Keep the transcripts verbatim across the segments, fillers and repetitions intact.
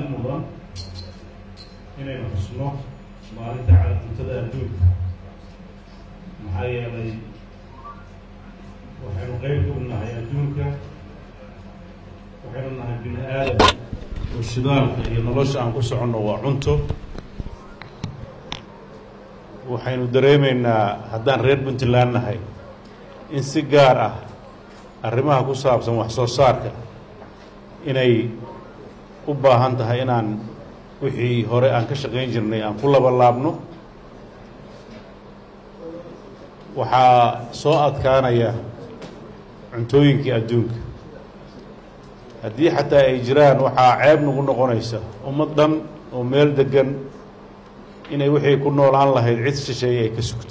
maalin mudan inaynu xusno maalinta cuntada adduunka maxaa yeelay waxaynu qayb u nahay adduunka waxaynu nahay bini aadam oo shidaalka iyo nolosha aan ku soconno waa cunto waxaynu dareemaynaa haddaan reer Puntland nahay in si gaar ah arrimaha ku saabsan wax soo saarka inay u baahan tahay inaan wixii hore aan ka shaqayn jirnay aan ku laba laabno waxaa soo adkaanaya cuntooyinkii adduunka haddii xataa ay jiraan waxaa ceeb nagu noqonaysa ummad dhan oo meel degan inay wixii ku noolaan lahayd cid shisheeye ay ka sugto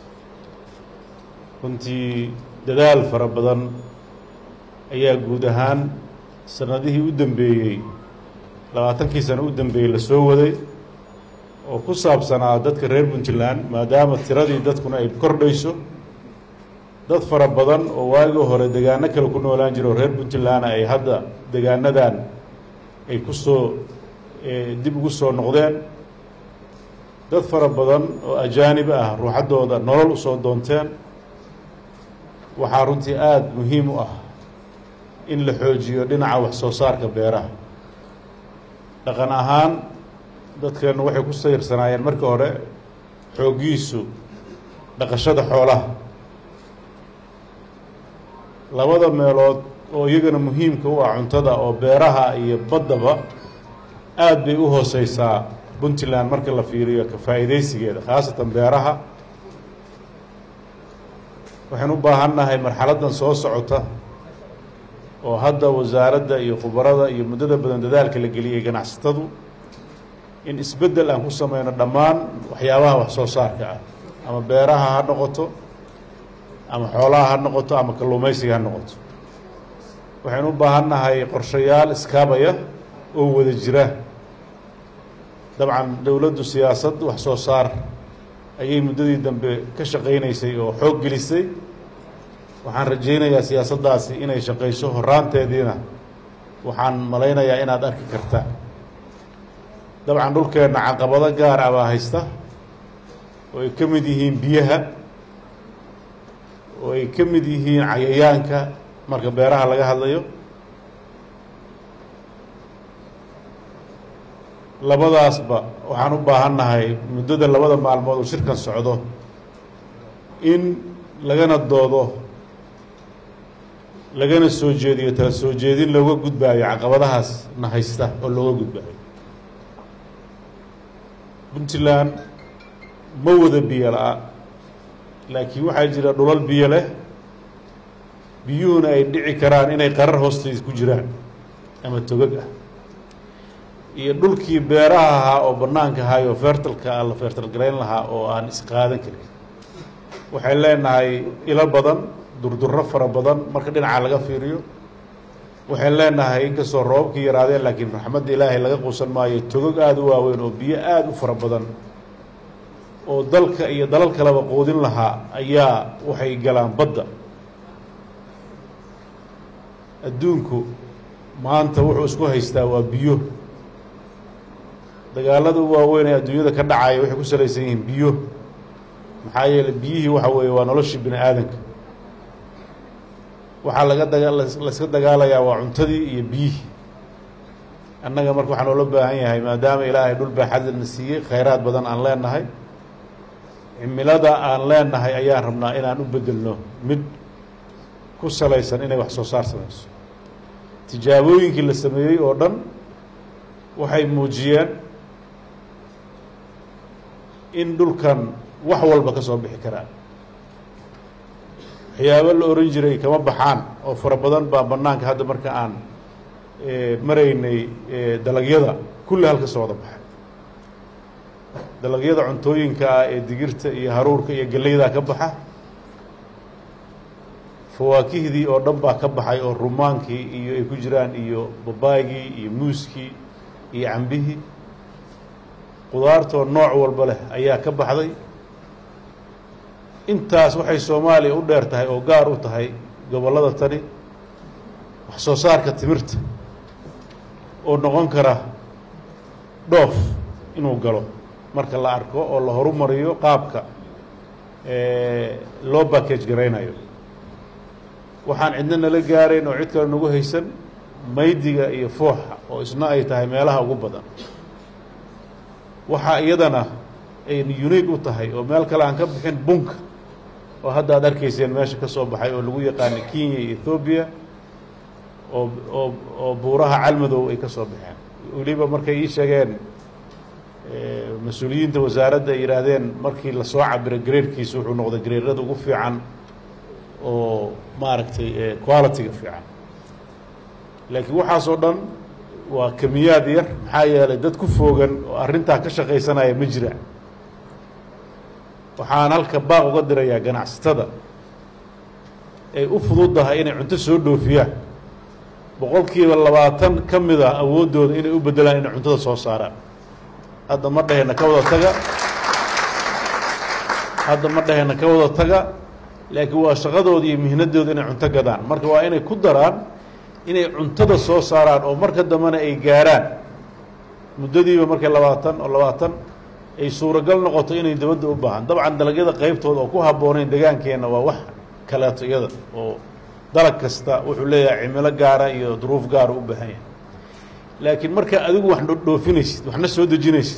runtii dadaal fara badan ayaa guud ahaan sanadihii u dambeeyey labaatankii sano u dambeeyey la soo waday oo ku saabsanaa dadka reer Puntland maadaama tiradii dadkuna ay kordhayso dad fara badan oo waagii hore deegaano kale ku noolaan jiro reer Puntland ay hadda deegaanadan ay ku soo dib ugu soo noqdeen dad fara badan oo ajaanib ah ruuxadooda nolol u soo doonteen waxaa runtii aada muhiim u ah in la xoojiyo dhinaca wax soo saarka beeraha dhaqan ahaan dadkeenu waxay ku sayirsanaayeen marka hore xooggiisu dhaqashada xoolaha labada meelood oo iyagana muhiimka u ah cuntada oo beeraha iyo baddaba aad bay u hooseysaa Puntland marka la fiiriyo ka faa'iideysigeeda khaasatan beeraha waxaan u baahannahay marxaladdan soo socota oo hadda wasaaradda iyo khubarada iyo muddada badan dadaalka la geliyay ganacsatadu in isbeddel aan ku sameyno dhammaan waxyaabaha wax soo saarka ah ama beeraha ha noqoto ama xoolaha ha noqoto ama kalluumaysiga ha noqoto waxaan u baahannahay qorshayaal iskaabaya oo wada jira dabcan dowladdu siyaasad wax soo saar ayay muddadii dambe ka shaqaynaysay oo xoog gelisay waxaan rajaynayaa siyaasaddaasi inay shaqayso horaanteediina waxaan malaynayaa inaad arki karta dabcan dhulkeenna caqabado gaar ah baa haysta oo ay ka mid yihiin biyaha oo ay ka mid yihiin cayayaanka marka beeraha laga hadlayo labadaasba waxaan u baahannahay muddada labada maalmood uu shirkan socdo in lagana doodo lagana soo jeediyo tala soo jeedin looga gudbaayo caqabadahaas na haysta oo looga gudbaayo Puntland ma wada biyo la'a laakiin waxaa jira dhulal biyo leh biyuhuna ay dhici karaan inay qarar hoosteeda ku jiraan ama togag ah iyo dhulkii beeraha ahaa oo bannaanka ahaa oo fertilka ah la fertil garayn lahaa oo aan isqaadan karin waxay leenahay ilo badan durdurro fara badan marka dhinaca laga fiiriyo waxay leenahay inkastoo roobkii yaraadeen laakiin raxmadda ilaahay laga quusan maayo togog aada u waaweyn oo biyo aada u fara badan oo dalka iyo dalal kaleba quudin lahaa ayaa waxay galaan badda adduunku maanta wuxuu isku haystaa waa biyo dagaalada u waaweyn ee adduunyada ka dhacaya waxay ku salaysan yihiin biyo maxaa yeelay biyihii waxa weeye waa noloshii bini aadanka waxaa laga daga layska dagaalayaa waa cuntadii iyo biyihii annaga marka waxaa noola baahan yahay maadaama ilaahay dhul baaxadna siiyey khayraad badan aan leenahay cimilada aan leenahay ayaan rabnaa inaan u beddelno mid ku salaysan inay wax soo saar samayso tijaabooyinkii la sameeyey oo dhan waxay muujiyeen in dhulkan wax walba ka soo bixi karaan waxyaabo la oran jiray kama baxaan oo fara badan baa bannaanka hadda marka aan maraynay dalagyada kulli halka soo wada baxay dalagyada cuntooyinka ah ee digirta iyo haruurka iyo galleyda ka baxa fawaakihdii oo dhan baa ka baxay oo rumaankii iyo ay ku jiraan iyo babaygii iyo muuskii iyo cambihii qudaartoo nooc walba leh ayaa ka baxday intaas waxay Soomaaliya u dheer tahay oo gaar u tahay gobollada tani wax soo saarka timirta oo noqon kara dhoof inuu galo marka la arko oo la horumariyo qaabka loo package garaynayo waxaan cidna nala gaarayn oo cid kale nagu haysan maydiga iyo fooxa oo isna ay tahay meelaha ugu badan waxaa iyadana ay unique u tahay oo meel kale aan ka bixin bunka oo hadda aad arkayseen meesha ka soo baxay oo lagu yaqaano Kenya iyo Ethiopia oo oo oo buuraha calmadow ay ka soo baxeen waliba markay ii sheegeen mas-uuliyiinta wasaaradda ay yiraahdeen markii la soo cabiro gradekiisa wuxuu noqday gradeada ugu fiican oo maaragtay quality-ga fiican laakiin waxaas oo dhan waa kamiyaad yar maxaa yeelay dad ku foogan oo arrintaa ka shaqaysanaya ma jiraan waxaan halka baaq uga dirayaa ganacsatada ay u fududahay inay cunto soo dhoofiyaan boqolkiiba labaatan ka mid ah awooddooda inay u beddelaan inay cuntada soo saaraan hadda ma dhahayna ka wada taga hadda ma dhahayna ka wada taga laakiin waa shaqadooda iyo mihnadooda inay cunto gadaan marka waa inay ku daraan inay cuntada soo saaraan oo marka dambena ay gaaraan muddadiiba markay labaatan oo labaatan ay suuragal noqoto inay dabadda u baahan dabcan dalagyada qaybtooda oo ku habboonayn deegaankeenna waa wax kaleeto iyada oo dalag kasta wuxuu leeyahay cimilo gaara iyo duruuf gaara u baahan yahay laakiin marka adigu wax dhoofinaysid waxna soo dejinaysid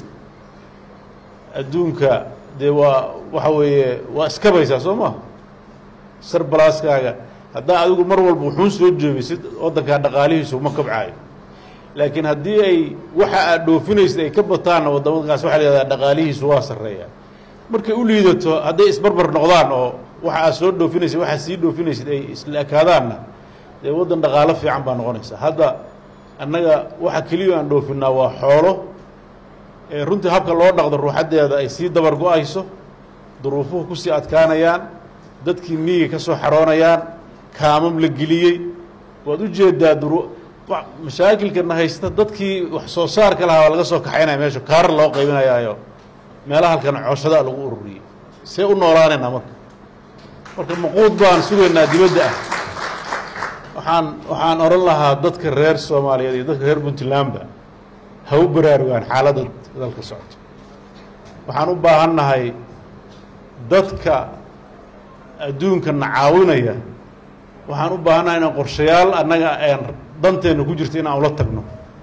adduunka dee waa waxa weeye waa iskabaysaa soo maa sarbalaaskaaga haddaa adigu mar walba wuxuun soo joogisid waddankaa dhaqaalihiisu ma kobcaayo laakiin haddii ay waxa aad dhoofinaysid ay ka bataanna waddamadkaas waxa la yihahdaa dhaqaalihiisu waa sarreeyaa markay u liidato hadday isbarbar noqdaan oo waxa aad soo dhoofinaysid waxaad sii dhoofinaysid ay isla ekaadaanna dee waddan dhaqaalo fiican baa noqonaysaa hadda annaga waxa keliya aan dhoofinaa waa xoolo ee runtii habka loo dhaqdo ruuxaddeeda ay sii dabar go-ayso duruufuhu kusii adkaanayaan dadkii miyiga ka soo xaroonayaan kaamam la geliyey waad u jeedaa duru mashaakilkana haysta dadkii wax soo saarka lahaa waa laga soo kaxaynaya meesha kaarar loo qaybinayaayo meelaha halkan cooshada lagu ururiyey see u noolaanaynaa marka marka maquud baan sugaynaa dibadda ah waxaan waxaan oran lahaa dadka reer Soomaaliyeed iyo dadka reer Puntlandba ha u baraarugaan xaaladda dalka socota waxaan u baahannahay dadka adduunka na caawinaya waxaan u baahannahay inaan qorshayaal annaga aan danteena ku jirto inaan ula tagno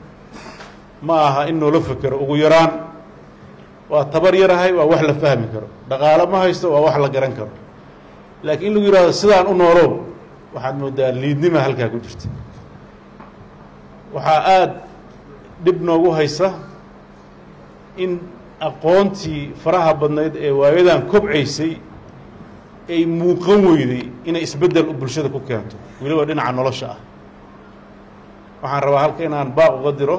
ma aha in noola fekero ugu yaraan waa tabar yarahay waa wax la fahmi karo dhaqaale ma haysto waa wax la garan karo laakiin in lagu yiraahdo sidaan u noolow waxaad moodaa liidnima halkaa ku jirta waxaa aada dhib noogu haysa in aqoontii faraha badnayd ee waayadan kobcaysay ay muuqan weyday inay isbeddel bulshada ku keento weliba dhinaca nolosha ah waxaan rabaa halka inaan baaq uga diro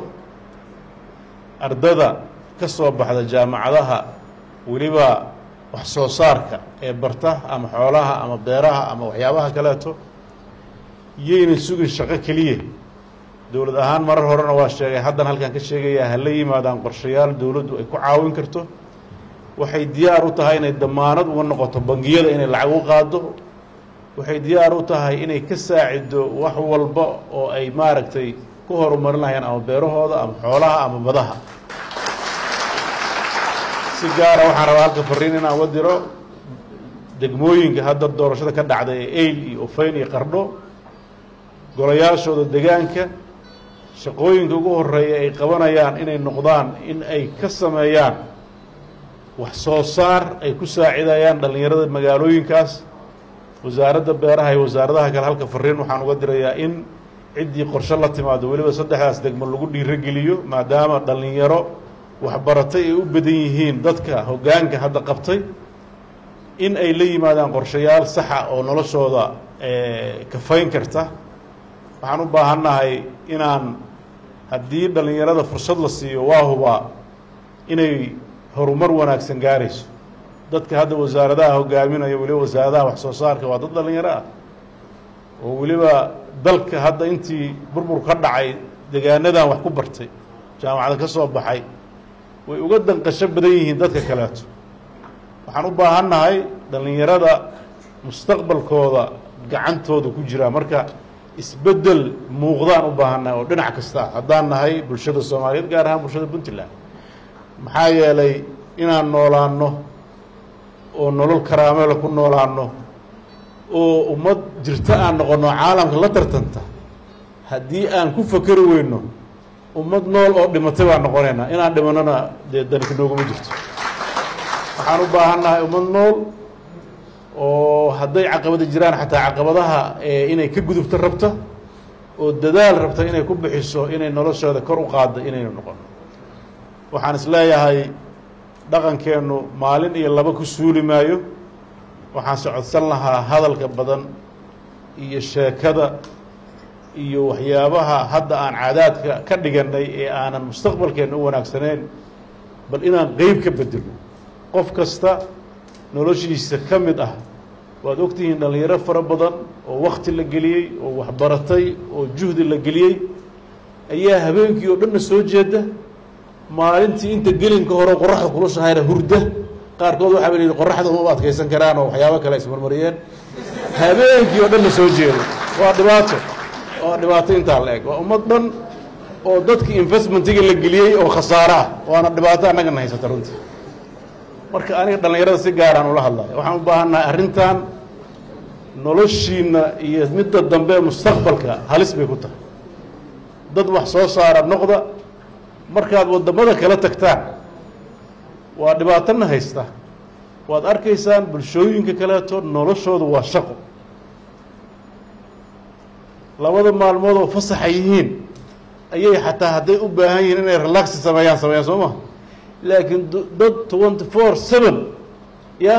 ardada ka soo baxda jaamacadaha weliba wax soo saarka ee barta ama xoolaha ama beeraha ama waxyaabaha kaleeto yaynan sugin shaqo keliya dowlad ahaan marar horena waa sheegay haddana halkaan ka sheegayaa ha la yimaadaan qorshayaal dowladdu ay ku caawin karto waxay diyaar u tahay inay damaanad uga noqoto bangiyada inay lacag u qaado waxay diyaar u tahay inay ka saacido wax walba oo ay maaragtay ku horumarin lahayeen ama beerahooda ama xoolaha ama badaha si gaara waxaan rabaa halka fariin inaan uga diro degmooyinka hadda doorashada ka dhacday ee eyl iyo ufayn iyo qardho golayaashooda deegaanka shaqooyinka ugu horeeya ay qabanayaan inay noqdaan in ay ka sameeyaan wax soo saar ay ku saacidayaan dhallinyarada magaalooyinkaas wasaaradda beeraha iyo wasaaradaha kale halka fariin waxaan uga dirayaa in ciddii qorshe la timaado weliba saddexdaas degmo lagu dhiirogeliyo maadaama dhallinyaro waxbaratay ay u badan yihiin dadka hoggaanka hadda qabtay in ay la yimaadaan qorshayaal saxa oo noloshooda kafayn karta waxaan u baahannahay inaan haddii dhallinyarada fursad la siiyo waa hubaa inay horumar wanaagsan gaarayso dadka hadda wasaaradaha hogaaminaya weliba wasaaradaha wax soo saarka waa dad dhallinyaro ah oo weliba dalka hadda intii burbur ka dhacay deegaanadan wax ku bartay jaamacada ka soo baxay way uga danqasho badan yihiin dadka kaleeto waxaan u baahannahay dhallinyarada mustaqbalkooda gacantooda ku jira marka isbeddel muuqdaan u baahannahay oo dhinac kasta haddaan nahay bulshada Soomaaliyeed gaar ahaan bulshada Puntland maxaa yeelay inaan noolaanno oo nolol karaamela ku noolaanno oo ummad jirta aan noqonno caalamka la tartanta haddii aan ku fakeri weyno ummad nool oo dhimatay baan noqonaynaa inaan dhimanona dee danka nooguma jirto waxaan u baahannahay ummad nool oo hadday caqabada jiraan xataa caqabadaha inay ka gudubto rabta oo dadaal rabta inay ku bixiso inay noloshooda kor u qaadda inaynu noqono waxaan is leeyahay dhaqankeennu maalin iyo laba ku suuli maayo waxaan socodsan lahaa hadalka badan iyo sheekada iyo waxyaabaha hadda aan caadaadka ka dhigannay ee aanan mustaqbalkeenna u wanaagsanayn bal inaan qeyb ka bedelo qof kasta noloshiisa ka mid ah waad ogtihiin dhallinyaro fara badan oo wakti la geliyey oo waxbaratay oo juhdi la geliyey ayaa habeenkii oo dhanna soo jeeda maalintii inta gelinka hore qoraxda kulushahayna hurda qaarkood waxaa ba yidhi qoraxda uma adkaysan karaan oo waxyaabo kale ismarmariyeen habeenkii oo dhanna soo jeeda waa dhibaato waa dhibaato intaa la eg waa ummad dhan oo dadkii investmentiga la geliyey oo khasaaro ah waana dhibaato annagana haysata runtii marka aniga dhallinyarada si gaaraan ula hadlaya waxaan u baahannahay arrintan noloshiina iyo midda dambe mustaqbalka halis bay ku tahay dad wax soo saara noqda markaad waddamada kala tagtaan waa dhibaatona haysta waad arkaysaan bulshooyinka kaleeto noloshoodu waa shaqo labada maalmood oo fasaxa yihiin ayay xataa hadday u baahan yihiin inay relaxi sameeyaan sameeyaan soo maha laakiin dad twenty four seven ya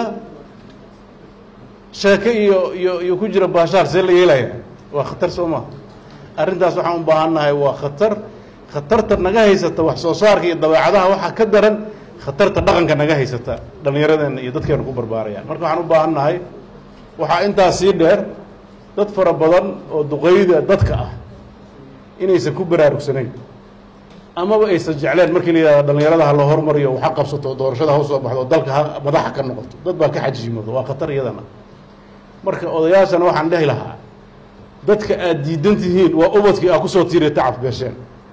sheeke iyo iyo iyo ku jira baashaar see la yeelaya waa khatar soo maha arrintaas waxaan u baahannahay waa khatar khatarta naga haysata wax soo saarka iyo dabeecadaha waxaa ka daran khatarta dhaqanka naga haysata dhallinyaradeenna iyo dadkeenu ku barbaarayaan marka waxaan u baahannahay waxaa intaas sii dheer dad fara badan oo duqeyda dadka ah inaysan ku baraarugsanayn amaba aysan jecleen markii la yidhahdo dhallinyarada ha loo hormariyo waxa qabsato doorashada ha usoo baxdo dalka ha madaxa ka noqoto dad baa ka xajiimooda waa khatar iyadana marka odayaashana waxaan dhehi lahaa dadka aad diidan tihiin waa ubadkii aa kusoo tiiriya tacab beesheen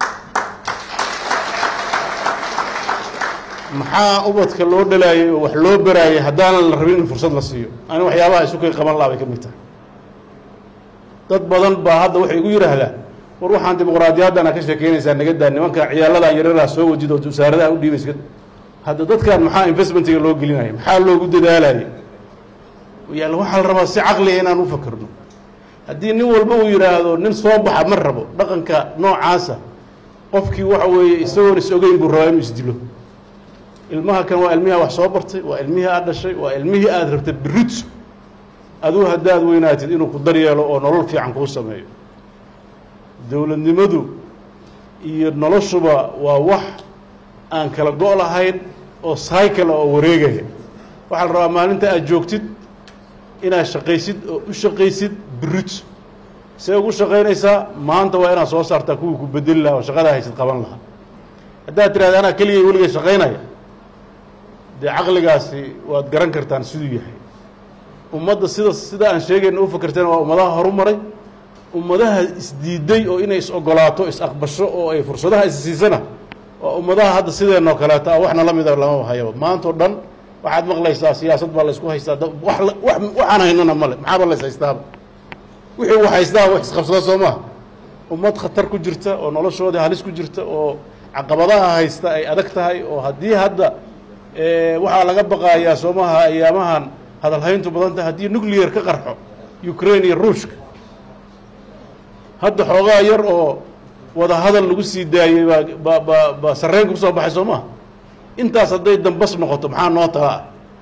maxaa ubadka loo dhalaayay oo wax loo baraayay haddaanan la rabin in fursad la siiyo ani waxyaabaha isu kay qaban laha bay ka mid tahay dad badan baa hadda waxay igu yidhaahdaan war waxaan dimuqraadiyaddana ka sheekeynaysaa nagadaa nimanka ciyaaladan yareeraha soo wajid oo wasaaradaha u dhiibaysa hadda dadkan maxaa investmentiga loo gelinaya maxaa loogu dadaalayay yaal waxaa la rabaa si caqliga inaan u fakerno haddii nin walba uu yidhaahdo nin soo baxa ma rabo dhaqanka noocaasa qofkii waxa weeye isagoon is ogeyn buu rabaa inuu isdilo ilmaha kan waa ilmihii wax soo bartay waa ilmihii aad dhashay waa ilmihii aad rabtay biritso aduu haddaad weynaatid inuu ku daryeelo oo nolol fiican kuu sameeyo dowladnimadu iyo noloshuba waa wax aan kala go' lahayn oo cycle oo wareegaya waxaa la rabaa maalinta aad joogtid inaad shaqaysid oo u shaqaysid biritso see ugu shaqaynaysaa maanta waa inaad soo saartaa kuwii ku bedeli lahaa oo shaqadaa haysid qaban lahaa haddaad tirahda anaa keligay weligay shaqaynaya dee caqligaasi waad garan kartaan siduu yahay ummadda sida sida aan sheegayna u fakerteen waa ummadaha horumaray ummadaha isdiiday oo inay is ogolaato is aqbasho oo ay fursadaha issiisana waa ummadaha hadda sideenoo kaleeto ah waxna la mida lama hayaba maanta oo dhan waxaad maqlaysaa siyaasad baa la isku haystaa wax wax waxaan haynana male maxaaba la is haystaaba wixii wax haystaa wax isqabsada soo maha ummad khatar ku jirta oo noloshoodii halis ku jirta oo caqabadaha haysta ay adag tahay oo haddii hadda waxaa laga baqayaa soo maha ayaamahan hadalhayntu badan tahay haddii nuclear ka qarxo ukraine iyo ruushka hadda xoogaa yar oo wada hadal lagu sii daayey baa ba ba baa sarreyn ku soo baxay soo maha intaas hadday dambas noqoto maxaa noo tagaa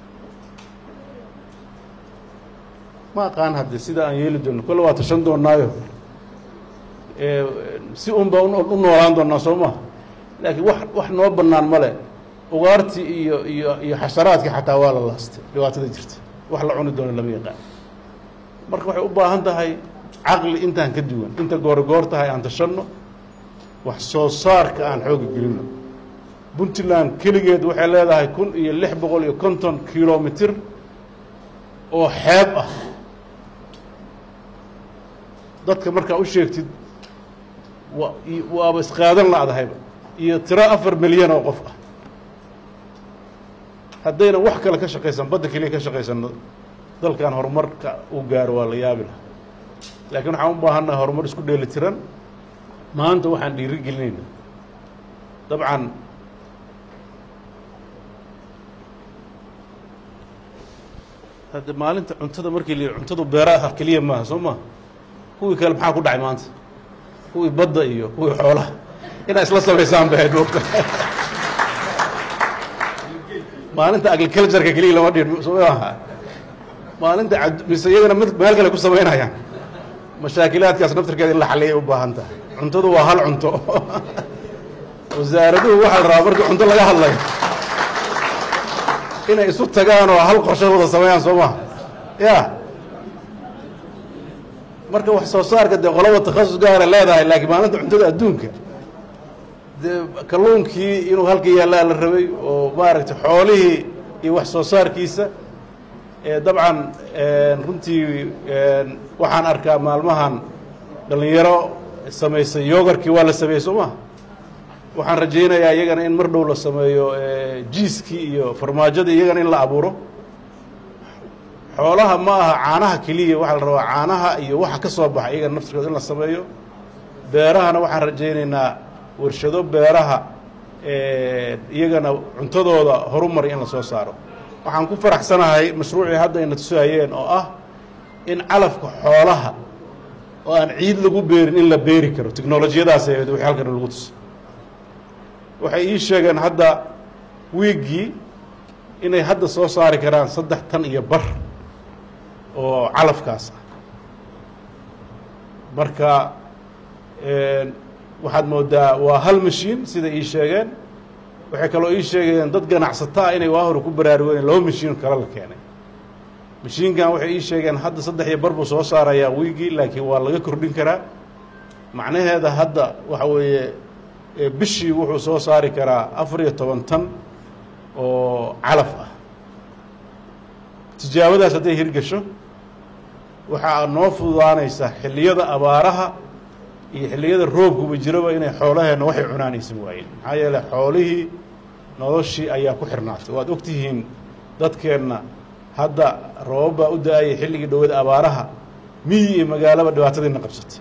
ma aqaan hadde sida aan yeeli doono kolle waa tashan doonaayo si un baa u noolaan doonaa soo maha laakiin wax wax noo bannaan male ugaartii iyo iyo iyo xasharaadkii xataa waa la laastay dhibaatada jirta wax la cuni doono lama yaqaan marka waxay u baahan tahay caqli intaan ka duwan inta goorgoor tahay aan tashanno wax soo saarka aan xooga gelinno puntland keligeed waxay leedahay kun iyo lix boqol iyo konton kilomitir oo xeeb ah dadka markaa u sheegtid wa waaba isqaadan la-dahayba iyo tiro afar milyan oo qof ah haddayna wax kale ka shaqaysan badda keliya ka shaqaysanno dalkan horumarka uu gaaro waa la yaabi laha laakiin waxaan u baahannahay horumar isku dheeli tiran maanta waxaan dhiiri gelinayna dabcan hadda maalinta cuntada markii la cuntadu beeraha keliya maaha soo maaha kuwii kale maxaa ku dhacay maanta kuwii badda iyo kuwii xoolaha inaa isla samaysaan bay ahayd moogta maalinta agricultureka keliya lama dhihin soo maaha maalinta mise iyagana mid meel kale ku samaynayaan mashaakilaadkaas naftirkeeda in la xalliyay u baahan tahay cuntadu waa hal cunto wasaaraduhu waxaa la rabaa markii cunto laga hadlayo inay isu tagaan oo hal qorshe wada sameeyaan soo maha ya marka wax soo saarka dee qolaba takhasus gaara leedahay laakiin maalinta cuntada adduunka dee kalluunkii inuu halka yaallaa la rabay oo maaragtay xoolihii iyo wax soo saarkiisa dabcan runtii waxaan arkaa maalmahan dhalinyaro samaysay yogarkii waa la sameeyey soo maha waxaan rajaynayaa iyagana in mar dhow la sameeyo jiiskii iyo farmaajadii iyagana in la abuuro xoolaha ma aha caanaha keliya waxaa la rabaa caanaha iyo waxa ka soo baxa iyagana naftirkooda in la sameeyo beerahana waxaan rajaynaynaa warshado beeraha iyagana cuntadooda horumar in la soo saaro waxaan ku faraxsanahay mashruucii hadda ayna tusahayeen oo ah in calafka xoolaha oo aan ciid lagu beerin in la beeri karo tiknolojiyadaas ahayd wixii halkan lagu tuso waxay ii sheegeen hadda wiiggii inay hadda soo saari karaan saddex tan iyo bar oo calafkaas ah marka waxaad moodaa waa hal mashiin sida ii sheegeen waxay kaloo ii sheegayeen dad ganacsato ah inay waa hore ku baraarugeen laba mashiin kale la keenay mashiinkan waxay ii sheegeen hadda saddex iyo bar buu soo saarayaa wiiggii laakiin waa laga kordhin karaa macnaheeda hadda waxa weeye bishii wuxuu soo saari karaa afar iyo toban tan oo calaf ah tijaabadaas hadday hirgasho waxaa noo fududaanaysa xilliyada abaaraha iyo xilliyada roobkuba jiraba inay xoolaheenna waxay cunaan aysan waayeen maxaa yeeley xoolihii noloshii ayaa ku xirnaatay waad ogtihiin dadkeenna hadda roobab baa u da-ayay xilligii dhowada abaaraha miyi iyo magaalaba dhibaatadiina qabsatay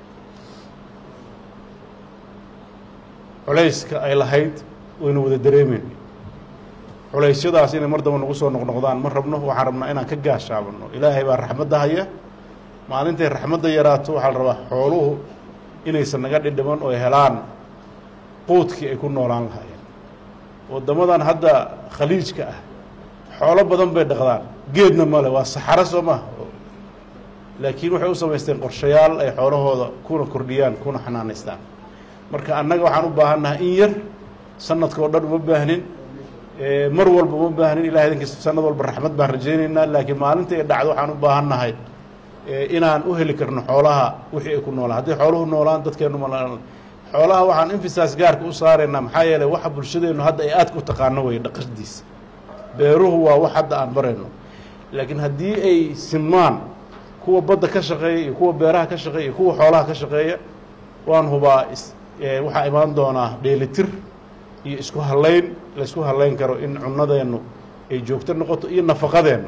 culayska ay lahayd waynu wada dareemeyn culaysyadaas inay mar daba nagu soo noqnoqdaan ma rabno waxaan rabnaa inaan ka gaashaabano ilaahay baa raxmadda haya maalintay raxmadda yaraato waxaa la rabaa xooluhu inaysan naga dhidhiman oo helaan quudkii ay ku noolaan lahaayeen waddamadan hadda khaliijka ah xoolo badan bay dhaqdaan geedna male waa saxaro soo maha laakiin waxay u samaysteen qorshayaal ay xoolahooda kuna kordhiyaan kuna xanaanaystaan marka annaga waxaan u baahannahay in yar sanadka oo dhan uma baahnin mar walba uma baahnin ilahay idankiisa sanad walba raxmad baan rajaynaynaa laakiin maalinta ay dhacdo waxaan u baahannahay inaan u heli karno xoolaha wixii ay ku noolaan hadday xooluhu noolaan dadkeennu ma xoolaha waxaan infisaas gaarka u saaraynaa maxaa yeeley waxa bulshadeennu hadda ay aadka u taqaano weye dhaqashadiisa beeruhu waa wax hadda aan barayno laakiin haddii ay simaan kuwa badda ka shaqeeya iyo kuwa beeraha ka shaqeeya iyo kuwa xoolaha ka shaqeeya waan hubaa waxaa imaan doonaa dheelitir iyo isku hallayn la isku hallayn karo in cunadeennu ay joogto noqoto iyo nafaqadeenna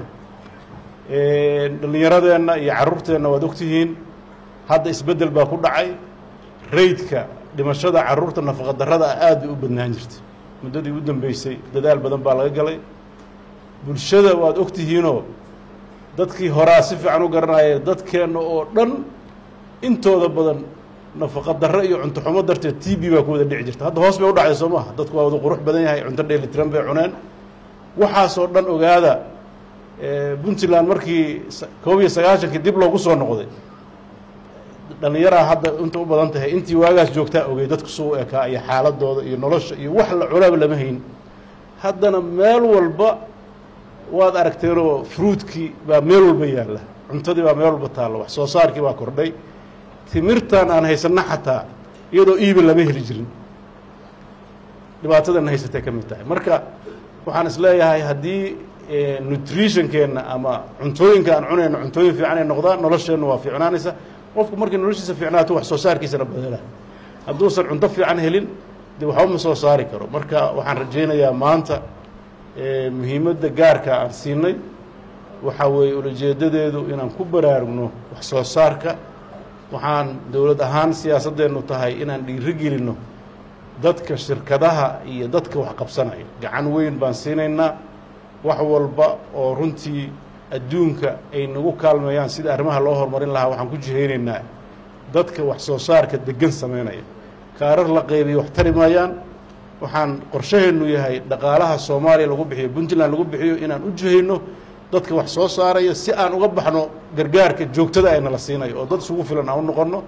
dhallinyaradeenna iyo carruurteenna waad ogtihiin hadda isbeddel baa ku dhacay raydka dhimashada carruurta nafaqa darrada ah aad bay u badnaan jirtay muddadii u dambeysay dadaal badan baa laga galay bulshada waad ogtihiinoo dadkii horaa si fiican u garanaya dadkeenna oo dhan intooda badan nafaqa darro iyo cunto xumo darteed t b baa ku wada dhici jirta hadda hoos bay u dhacday soo maaha dadku waa wada qurux badan yahay cunto dheelitiran bay cuneen waxaasoo dhan ogaada puntland markii koob iyo sagaashankii dib loogu soo noqday dhallinyaraa hadda inta u badan tahay intii waagaas joogtaa ogey dadku suu ekaa iyo xaaladooda iyo nolosha iyo wax la cunaaba lama hayn haddana meel walba waad aragteenoo fruudkii baa meel walba yaalla cuntadii baa meel walba taalla wax soo saarkii baa kordhay timirtan aan haysanna xataa iyadoo iiba lama heli jirin dhibaatadanna haysatay ka mid tahay marka waxaan is leeyahay haddii nutritionkeenna ama cuntooyinka aan cunayno cuntooyin fiican ay noqdaan nolosheenna waa fiicnaanaysa qofku markii noloshiisa fiicnaato wax soo saarkiisana badela hadduusan cunto fiican helin dee waxba ma soo saari karo marka waxaan rajaynayaa maanta muhiimadda gaarka aan siinay waxaa weeye ulajeedadeedu inaan ku baraarugno wax soo saarka waxaan dowlad ahaan siyaasadeennu tahay inaan dhiiri gelinno dadka shirkadaha iyo dadka wax qabsanaya gacan weyn baan siinaynaa wax walba oo runtii adduunka ay nagu kaalmeeyaan sida arrimaha loo horumarin lahaa waxaan ku jihaynaynaa dadka wax soo saarka degan samaynaya kaarar la qaybiyo wax tari maayaan waxaan qorshaheennu yahay dhaqaalaha Soomaaliya lagu bixiyo Puntland lagu bixiyo inaan u jihayno dadka wax soo saaraya si aan uga baxno gargaarka joogtada ayna la siinayo oo dad isugu filan aan u noqono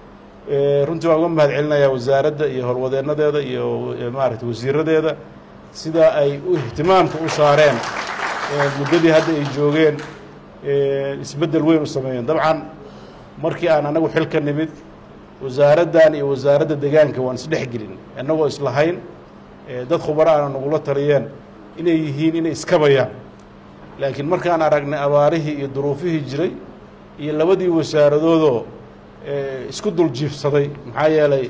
runtii waan uga mahad celinayaa wasaaradda iyo horwadeenadeeda iyo maaragtay wasiiradeeda sida ay u ihtimaamka u saareen muddadii hadda ay joogeen isbeddel weyn u sameeyeen dabcan markii aan anagu xil ka nimid wasaaraddan iyo wasaaradda deegaanka waan isdhex gelin annagoo islahayn dad khubaro aan nagula taliyeen inay yihiin inay iskabayaan laakiin markaan aragnay abaarihii iyo duruufihii jiray iyo labadii wasaaradoodoo isku dul jiifsaday maxaa yeelay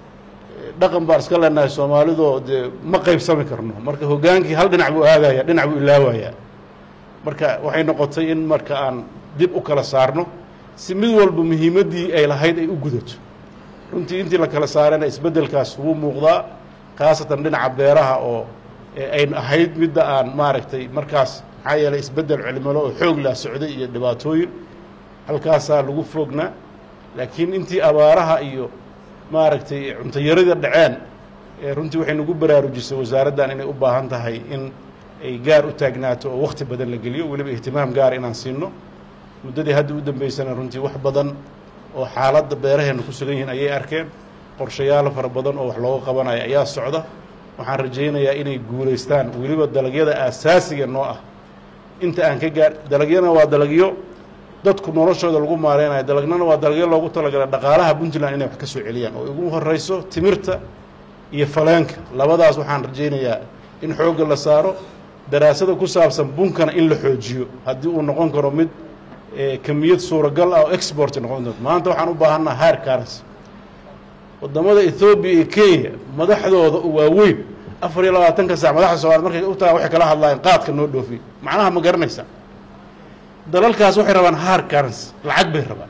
dhaqan baan iska leenahay Soomaalidoo dee ma qaybsami karno marka hoggaankii hal dhinac buu aadaya dhinac buu ilaawayaa marka waxay noqotay in marka aan dib u kala saarno si mid walba muhiimaddii ay lahayd ay u gudato runtii intii la kala saarayna isbeddelkaas wuu muuqdaa khaasatan dhinaca beeraha oo ay ahayd midda aan maaragtay markaas maxaa yeelay isbeddel cilmilo oo xoog la socday iyo dhibaatooyin halkaasaa lagu foognaa laakiin intii abaaraha iyo maaragtay cunto yarida dhaceen runtii waxay nagu baraarujisay wasaaraddan inay u baahan tahay in ay gaar u taagnaato oo waqti badan la geliyo weliba ihtimaam gaar inaan siino muddadii hadda u dambaysana runtii wax badan oo xaaladda beeraheena ku sugan yihiin ayay arkeen qorshayaal fara badan oo wax looga qabanayo ayaa socda waxaan rajaynayaa inay guulaystaan weliba dalagyada aasaasiga noo ah inta aan ka gaar dalagyana waa dalagyo dadku noloshooda lagu maareynayo dalagnana waa dalagyo loogu talagalay dhaqaalaha Puntland inay wax ka soo celiyaan oo ugu horeyso timirta iyo faleenka labadaas waxaan rajaynayaa in xoogga la saaro daraasada ku saabsan bunkana in la xoojiyo haddii uu noqon karo mid kamiyad suuragal ah oo export noqon doonto maanta waxaan u baahannahay higher currency wadamada Ethiopia iyo Kenya madaxdooda waa weyn afar iyo labaatanka saac madaxda Soomaaliya markay u tahay waxay kala hadlayaan qaadka noo dhoofi macnaha ma garanaysaa dalalkaas waxay rabaan higher currency lacag bay rabaan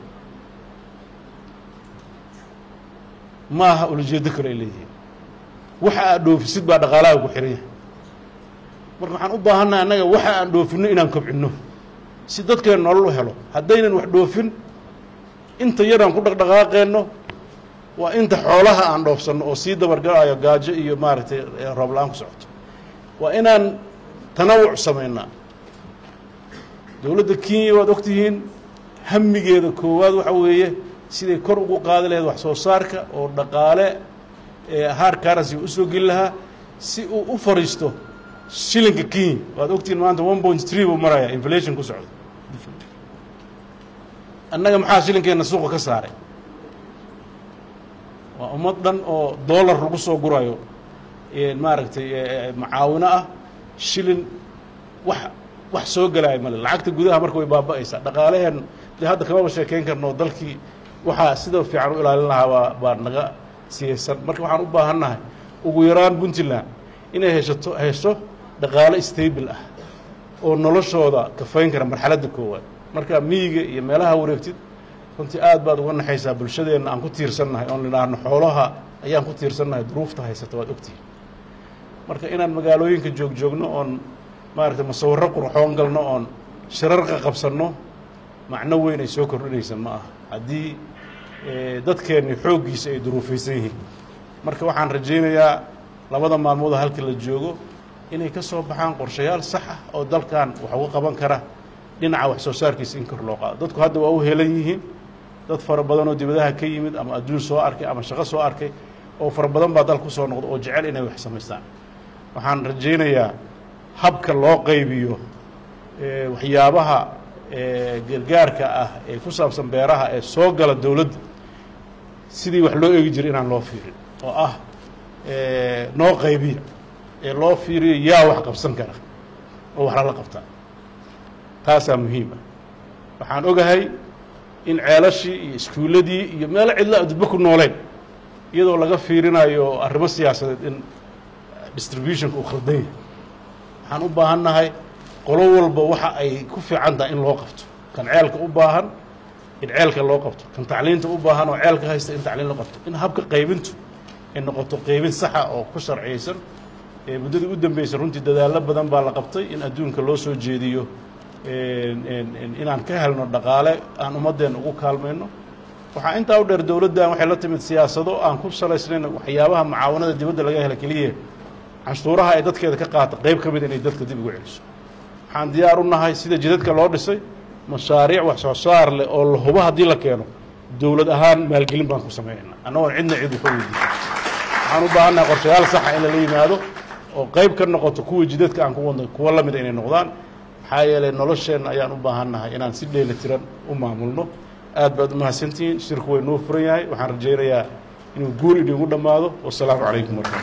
maaha ujeedo kale ay leeyihiin waxa aad dhoofisid baa dhaqaalaha ku xiran yahay marka waxaan u baahannahay annaga waxa aan dhoofinno inaan kobcinno si dadkeen nolol u helo haddaynan wax dhoofin inta yaraan ku dhaqdhaqaaqeenno waa inta xoolaha aan dhoofsanno oo sii dabargalayo gaajo iyo maaragtay roob la'aan ku socoto waa inaan tanawuc samaynaa dowladda Kenya waad ogtihiin hamigeeda koowaad waxa weeye siday kor ugu qaadi lahayd wax soo saarka oo dhaqaale hard currency u soo geli lahaa si uu u fariisto shilinka Kenya waad ogtihiin maanta one point three buu maraya inflation ku socda annaga maxaa shilinkeena suuqa ka saaray waa ummad dhan oo dollar lagu soo gurayo maaragtay macaawino ah shilin wax wax soo galay mal lacagta gudaha markay way baaba'aysaa dhaqaalehen hadda kama sheekeyn karno dalkii waxa sida fiican u ilaalin lahaa waa baa naga siiysan marka waxaan u baahannahay ugu yaraan Puntland inay heshato hesho dhaqaale stable ah oo noloshooda ka fayn kara marxaladda koowaad marka miyiga iyo meelaha wareegtid runtii aad baad uga naxaysaa bulshadeena aan ku tiirsannahay oo nidhaahno xoolaha ayaan ku tiirsannahay duruufta haysata waad ogtihiin marka inaan magaalooyinka joog joogno oon maaragtay masawirro qurxoon galno oon shirarka qabsanno macno weyn ay soo kordhinaysa ma aha haddii dadkeenni xooggiisa ay duruufaysan yihiin marka waxaan rajaynayaa labada maalmood halka la joogo inay ka soo baxaan qorshayaal sax ah oo dalkan wax uga qaban kara dhinaca wax soo saarkiisa in kor loo qaado dadku hadda waa u helan yihiin dad fara badan oo dibadaha ka yimid ama adduun soo arkay ama shaqo soo arkay oo fara badan baa dalku soo noqdo oo jecel inay wax samaystaan waxaan rajaynayaa habka loo qaybiyo waxyaabaha gargaarka ah ee ku saabsan beeraha ee soo gala dawladda sidii wax loo eegi jiray inaan loo fiirin oo ah noo qaybiya ee loo fiiriyo yaa wax qabsan kara oo wax lala qabtaa taasaa muhiim ah waxaan ogahay in ceelashii iyo iskuuladii iyo meelo cidla dadba ku nooleen iyadoo laga fiirinayo arrimo siyaasadeed in distributionka uu khaldan yahay waxaan u baahannahay qolo walba waxa ay ku fiican tahay in loo qabto kan ceelka u baahan in ceelka loo qabto kan tacliinta u baahan oo ceelka haysta in tacliin loo qabto in habka qaybintu ay noqoto qaybin saxa oo ku sharciyeysan ee muddadii u dambeysay runtii dadaallo badan baa la qabtay in adduunka loo soo jeediyo inaan ka helno dhaqaale aan ummaddeena ugu kaalmayno waxaa intaa u dheer dowladdan waxay la timid siyaasado aan ku salaysnayn waxyaabaha mucaawanada dibadda laga hela keliya canshuuraha ay dadkeeda ka qaata qayb ka mid inay dadka dib ugu celiso waxaan diyaar u nahay sida jidadka loo dhisay mashaariic wax soo saar leh oo la hubo haddii la keeno dowlad ahaan maalgelin baan ku samaynaynaa annagoon cidna cid waxu weydiisan waxaan u baahannahay qorshayaal saxa in lala yimaado oo qayb ka noqoto kuwa jidadka aan ku wadno kuwa la mida inay noqdaan maxaa yeelay nolosheenna ayaan u baahannahay inaan si dheeli tiran u maamulno aad baad u mahadsantihiin shirku way noo furan yahay waxaan rajaynayaa inuu guul idinku dhammaado wasalaamu calaykum warahmatullahi